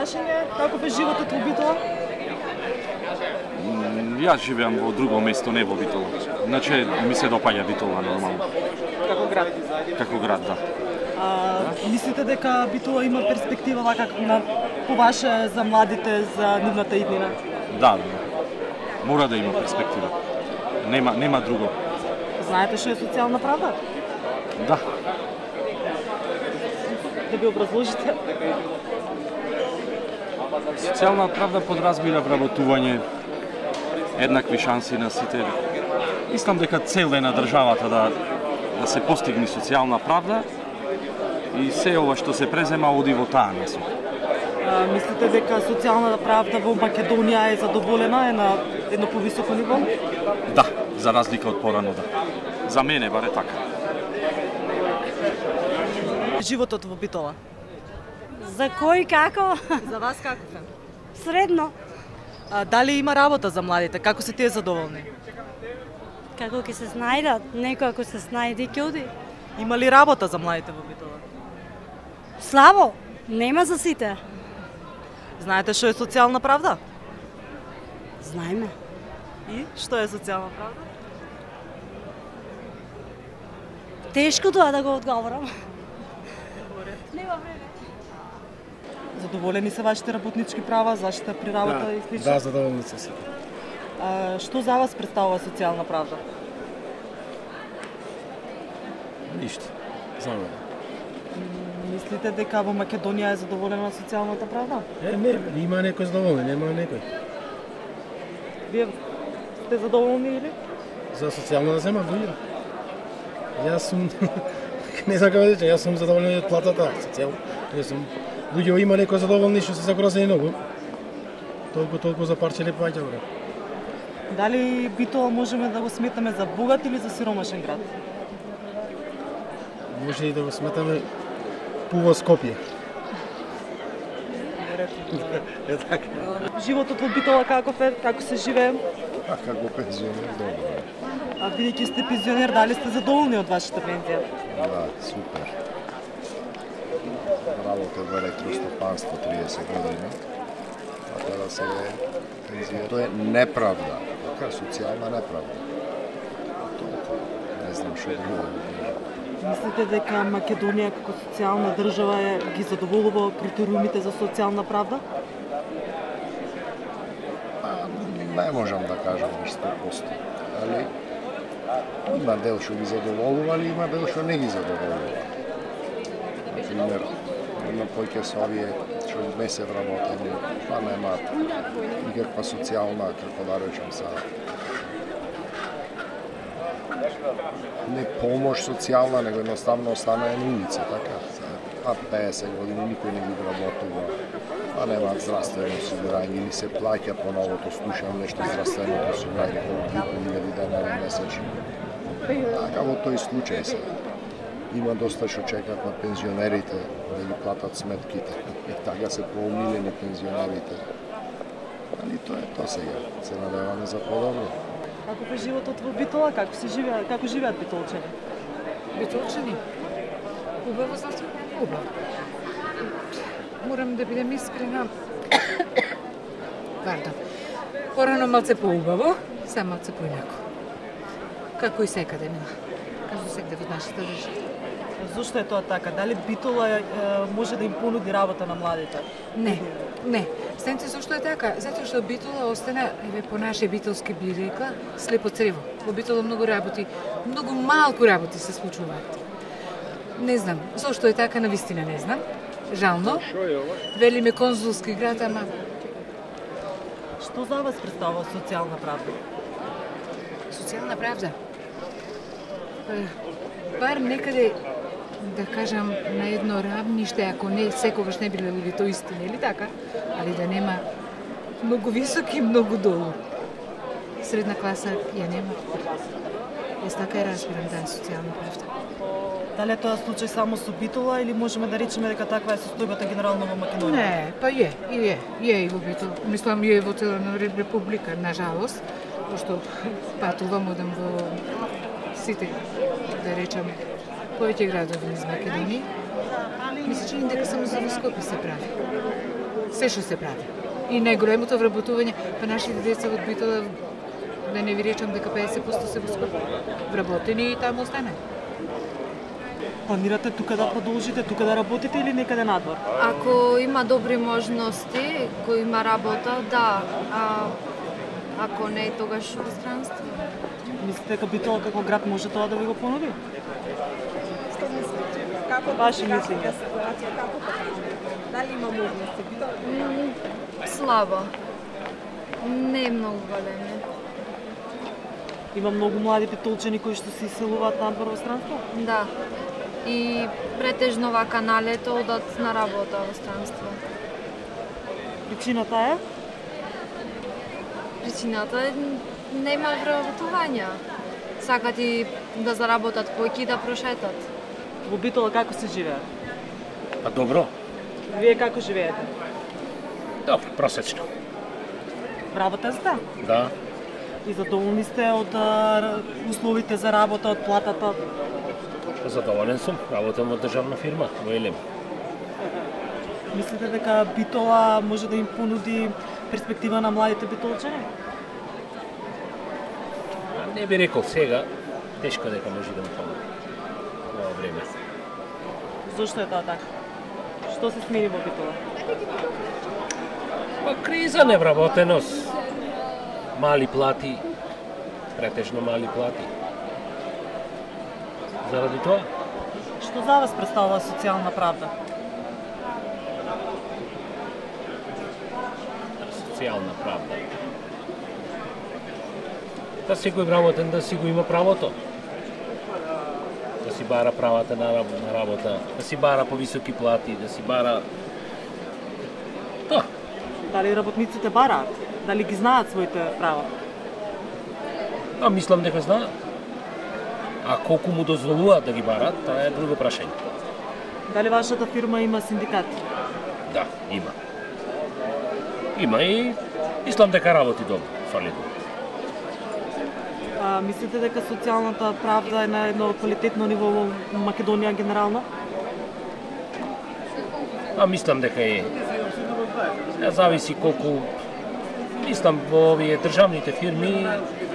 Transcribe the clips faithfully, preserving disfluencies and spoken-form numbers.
прашање, каков е животот во Битола? Јас живеам во друго место, не во Битола. Значи, ми се допаѓа Битола нормално. Како град? Како град, да. А, мислите дека Битола има перспектива вака на по ваше за младите за нивната иднина? Да, да. Мора да има перспектива. Нема нема друго. Знаете што е социјална правда? Да. Да би образложите? Социјална правда подразбира вработување, еднакви шанси на сите. Мислам дека цел е на државата да да се постигне социјална правда и се ова што се презема оди во таа насока. А, мислите дека социјалната правда во Македонија е задоволена, е на едно повисоко ниво? Да, за разлика од порано, да. За мене баре така. Животот во Битола? За кој како? За вас каков е? Средно. А, дали има работа за младите? Како се тие задоволни? Како ќе се снајдат? Некој ако се снајде ќе оди. Има ли работа за младите во Битола? Слабо, нема за сите. Знаете што е социјална правда? Знаеме. И што е социјална правда? Тешко тоа да го одговорам. Нема време. Задоволени се вашите работнички права, заштита при работа Да, и слично? да, задоволни се сите. А, што за вас представува социјална правда? Ништо. Знаме. Мислите дека во Македонија е задоволена социјалната правда? Е, не, има некој задоволен, нема некој. Вие сте задоволни или? За социјално да зема луѓе. Јас сум не знам како да речам, јас сум задоволен од платата, социјално. Јас сум луѓе има некој задоволни што се загрозени многу. Толку толку за парче лепо ајде бре. Дали Битола можеме да го сметаме за богат или за сиромашен град? Може и да го сметаме пуво Скопје. Е така. Животот во Битола каков е? Како се живее? А како пензионер, добро. А бидејќи сте пензионер, дали сте задоволни од вашата пензија? Да, супер. Работа во електростопанство триесет години. А тоа сега е пензија. Тоа е неправда. Така, социјална неправда. Толку. Не знам што друго да кажам. Мислите дека Македонија како социјална држава е, ги задоволува критериумите за социјална правда? Не можам да кажам сто проценти. Али има дел што ги задоволува, али има дел што не ги задоволува. Например, има поќе со овие што не се вработени, па нема никаква социјална, како да речем сега, не помош социјална, него едноставно останаа на улица, така. А петдесет години никој не ги вработува, а немаат здравствено осигурање или се плаќа по новото, слушам нешто здравствено осигурање, колку илјади денари месечно. Така во тој случај се. Има доста што чекат на пензионерите да ги платат сметките. И така се поумилени пензионерите. Али тоа е тоа сега. Се надеваме за подобро. Каков е животот во Битола? Како се живеат, како живеат битолчани? Битолчани? Убаво зашто? Убаво. Морам да бидем искрена. Пардон. Порано малце поубаво, сега малце поинако. Како и секаде нема. Како секаде во нашата држава. Зошто е тоа така? Дали Битола е, може да им понуди работа на младите? Не, не. Знаете зашто е така? Затоа што Битола остана, еве по наше битолски би рекла, слепо црево. Во Битола многу работи, многу малку работи се случуваат. Не знам, зашто е така, навистина не знам. Жално. Велиме конзулски град, ама... Што за вас представува социјална правда? Социјална правда? Бар некаде, да кажам, на едно равниште, ако не секогаш не биле луѓето исти, нели така? Али да нема многу високи и многу долу. Средна класа ја нема. Јас така ја разбирам да е социјална правда. Дали е тоа случај само со Битола или можеме да речеме дека таква е состојбата генерално во Македонија? Не, па е, и е, и е и во Битола. Мислам, и е во цела република, на жалост, пошто патувам, одам во сите, да речеме, повеќе градови из Македонија. Мисля, че дека само за Скопје се прави. се што се прави. И најголемото вработување, па нашите деца од Битола, да не ви речам дека педесет проценти се во Скопје, вработени и таму останали. Планирате тука да продолжите, тука да работите или некаде надвор? Ако има добри можности, ако има работа, да. А ако не, тогаш во странство. Мислите дека Битола како град може тоа да ви го понуди? Што мислите? Како Ваши мислења? Ситуација како покажува? Дали има можности Битола? Слабо. Не е многу големи. Има многу млади битолчани кои што се иселуваат надвор во странство? Да. И претежно вака на лето одат на работа во странство. Причината е? Причината е нема вработувања. Сакат и да заработат појки и да прошетат. Во Битола како се живее? Па добро. Вие како живеете? Добро, просечно. Работа сте? Да. И задоволни сте од а, условите за работа, од платата? Задоволен сум. Работам во државна фирма во Елем. Мислите дека Битола може да им понуди перспектива на младите битолчани? Не би рекол сега, тешко дека може да му помогне во ова време. Зошто е тоа така? Што се смени во Битола? Па криза, невработеност, мали плати, претежно мали плати. Заради тоа? Што за вас представува социјална правда? Социјална правда. Да секој вработен да си го има правото. Да си бара правата на работа, да си бара повисоки плати, да си бара... Тоа. Дали работниците бараат? Дали ги знаат своите права? А мислам дека знаат. А колку му дозволуваат да ги бараат, тоа е друго прашање. Дали вашата фирма има синдикат? Да, има. Има и мислам дека работи добро, солидно. А, мислите дека социјалната правда е на едно квалитетно ниво во Македонија генерално? А мислам дека е. Не зависи колку... Мислам во овие државните фирми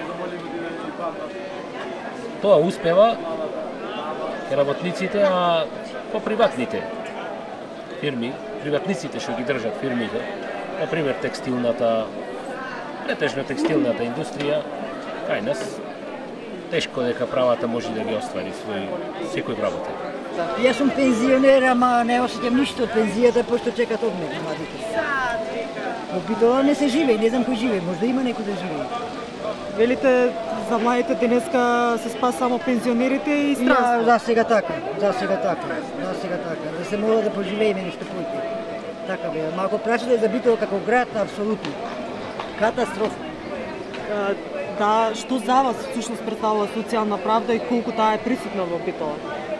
тоа успева ке работниците, а по приватните фирми, приватниците што ги држат фирмите, например текстилната, претежно текстилната индустрија, кај нас тешко дека правата може да ги оствари свој секој работен. Јас сум пензионер, ама не осеќам ништо од пензијата, пошто чекат од мене младите. Во Битола не се живее, не знам кој живее, може да има некој да живее. Велите за младите денеска се спас само пензионерите и странство? За сега така, за сега така, за сега така. Да се мора да поживееме нешто појќе. Така бе, ама ако прашате за Битола како град, апсолутно. Катастрофа. А, да, што за вас всушност представува социјална правда и колку таа е присутна во Битола?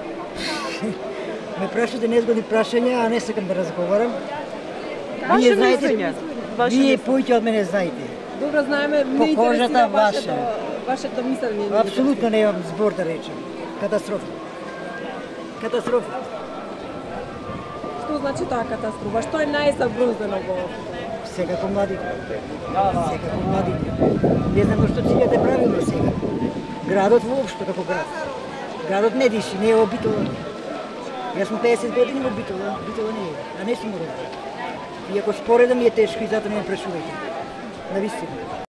Ме прашате незгодни прашања, а не сакам да разговарам. Ваше мислење? Вие појќе од мене знаете. Добро знаеме, не интересира вашето, вашето мислење. Апсолутно не имам збор да речем. Катастрофа. Катастрофа. Што значи тоа катастрофа? Што е најсаброзено во Секако младите. Секако младите. Не знам што цијате правилно сега. Градот воопшто како град. Градот не диши, не е во Битола. Јас сум педесет години во Битола, Битола не е, а не сум роден. И ако споредам ми е тешко и затоа не ме прашувајте. Навистина.